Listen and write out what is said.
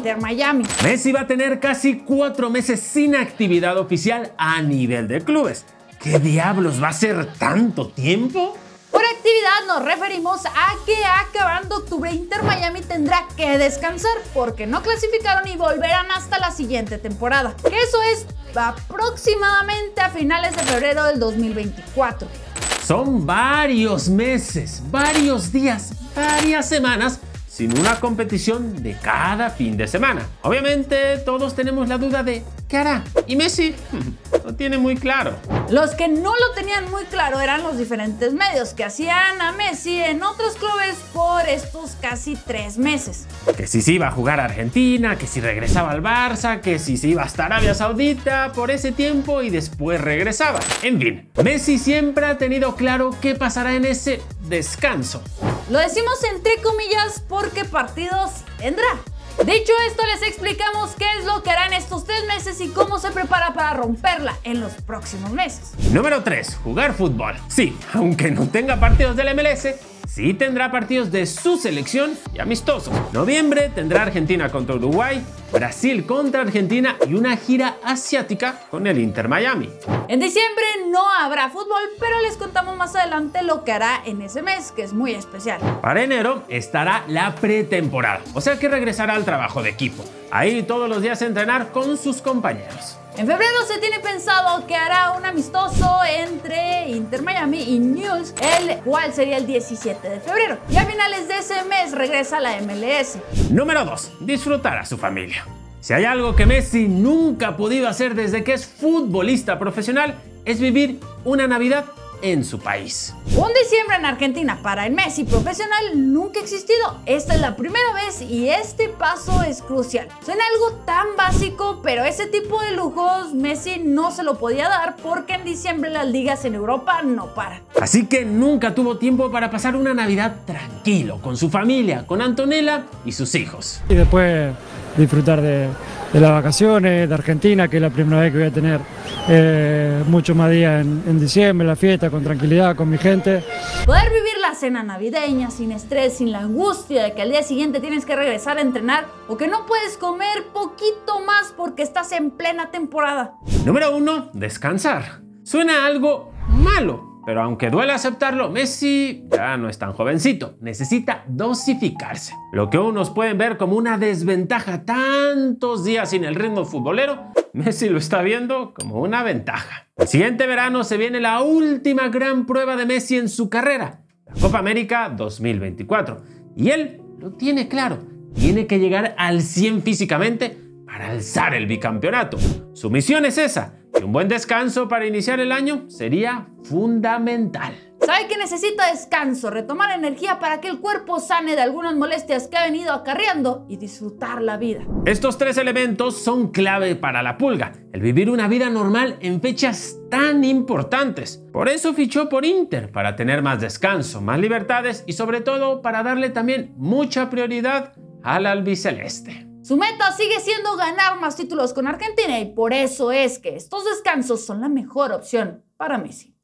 Inter Miami. Messi va a tener casi 4 meses sin actividad oficial a nivel de clubes. ¿Qué diablos va a ser tanto tiempo? Por actividad nos referimos a que acabando octubre Inter Miami tendrá que descansar porque no clasificaron y volverán hasta la siguiente temporada, que eso es aproximadamente a finales de febrero del 2024. Son varios meses, varios días, varias semanas sin una competición de cada fin de semana. Obviamente todos tenemos la duda de ¿qué hará? Y Messi lo tiene muy claro. Los que no lo tenían muy claro eran los diferentes medios que hacían a Messi en otros clubes por estos casi 3 meses. Que si se iba a jugar a Argentina, que si regresaba al Barça, que si se iba hasta Arabia Saudita por ese tiempo y después regresaba. En fin, Messi siempre ha tenido claro qué pasará en ese descanso. Lo decimos entre comillas porque partidos tendrá. Dicho esto, les explicamos qué es lo que hará en estos 3 meses y cómo se prepara para romperla en los próximos meses. Número 3. Jugar fútbol. Sí, aunque no tenga partidos del MLS, sí tendrá partidos de su selección y amistosos. Noviembre tendrá Argentina contra Uruguay, Brasil contra Argentina y una gira asiática con el Inter Miami. En diciembre no habrá fútbol, pero les contamos más adelante lo que hará en ese mes, que es muy especial. Para enero estará la pretemporada, o sea que regresará al trabajo de equipo. Ahí todos los días a entrenar con sus compañeros. En febrero se tiene pensado que hará un amistoso entre Inter Miami y Newell's, el cual sería el 17 de febrero. Y a finales de ese mes regresa a la MLS. Número 2. Disfrutar a su familia. Si hay algo que Messi nunca ha podido hacer desde que es futbolista profesional, es vivir una Navidad en su país. Un diciembre en Argentina para el Messi profesional nunca ha existido. Esta es la primera vez y este paso es crucial. Suena algo tan básico, pero ese tipo de lujos Messi no se lo podía dar porque en diciembre las ligas en Europa no paran. Así que nunca tuvo tiempo para pasar una Navidad tranquilo, con su familia, con Antonella y sus hijos. Y después disfrutar de las vacaciones, de Argentina, que es la primera vez que voy a tener muchos más días en diciembre, la fiesta, con tranquilidad, con mi gente. Poder vivir la cena navideña sin estrés, sin la angustia de que al día siguiente tienes que regresar a entrenar o que no puedes comer poquito más porque estás en plena temporada. Número 1. Descansar. Suena algo malo. Pero aunque duele aceptarlo, Messi ya no es tan jovencito, necesita dosificarse. Lo que unos pueden ver como una desventaja tantos días sin el ritmo futbolero, Messi lo está viendo como una ventaja. El siguiente verano se viene la última gran prueba de Messi en su carrera, la Copa América 2024. Y él lo tiene claro, tiene que llegar al 100 físicamente para alzar el bicampeonato. Su misión es esa. Y un buen descanso para iniciar el año sería fundamental. Sabe que necesita descanso, retomar energía para que el cuerpo sane de algunas molestias que ha venido acarreando y disfrutar la vida. Estos 3 elementos son clave para la Pulga, el vivir una vida normal en fechas tan importantes. Por eso fichó por Inter, para tener más descanso, más libertades y sobre todo para darle también mucha prioridad al albiceleste. Su meta sigue siendo ganar más títulos con Argentina y por eso es que estos descansos son la mejor opción para Messi.